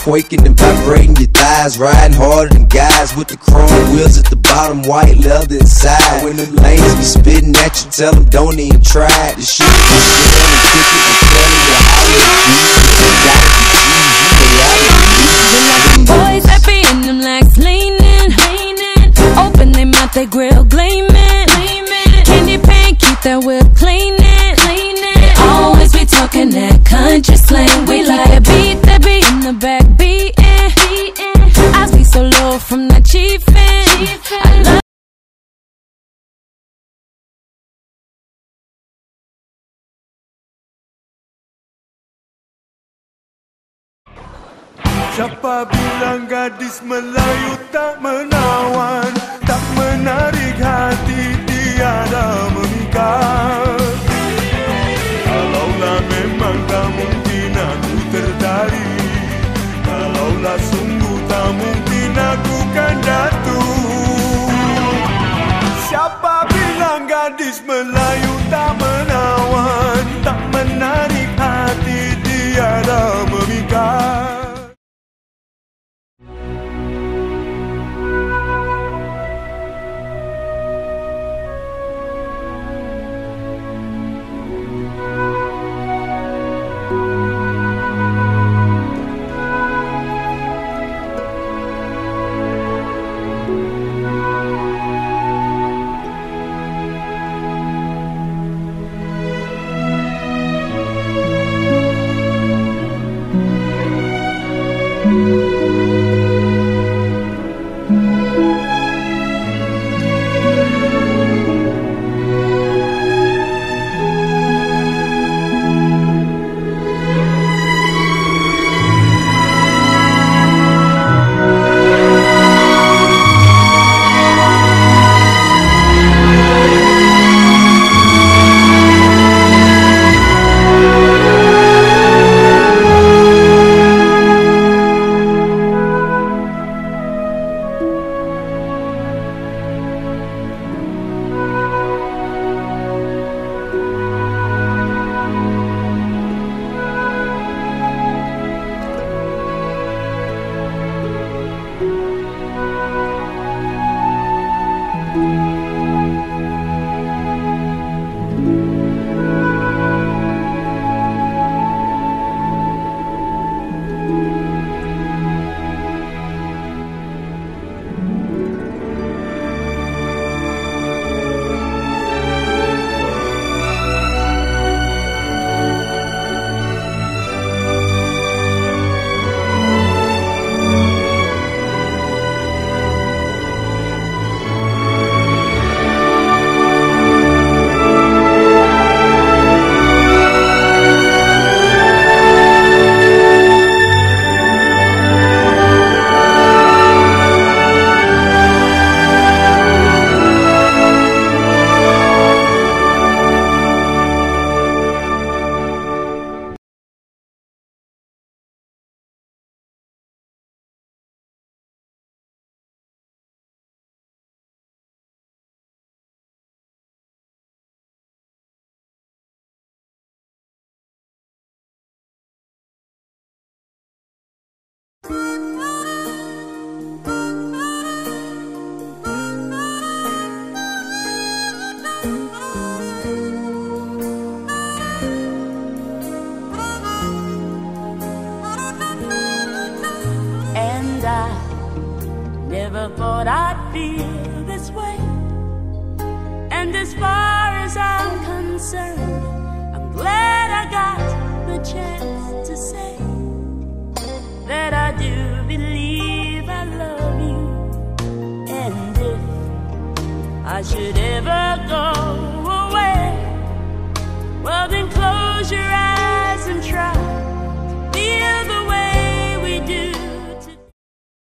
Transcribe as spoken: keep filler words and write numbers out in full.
twerking and vibrating your thighs, riding harder than guys with the chrome wheels at the bottom, white leather inside. When them lanes be spitting at you, tell them don't even try. The shit is shit on the ticket, I'm telling you how it is. Boys happy and them legs leaning, leaning. Open their mouth, they grill gleaming, gleaming. Candy paint, keep that whip cleaning, cleaning. They always be talking that country slang. We like that beat, that beat in the back beating, beating. I speak so low from that chiefin'. I love Siapa bilang gadis Melayu tak menawan, tak menarik hati, tiada memikat. Kalaulah memang tak mungkin aku tertarik, kalaulah sungguh tak mungkin aku kan jatuh. Siapa bilang gadis Melayu tak menawan, tak menarik hati, tiada memikat. Never thought I'd feel this way. And as far as I'm concerned, I'm glad I got the chance to say that I do believe I love you. And if I should ever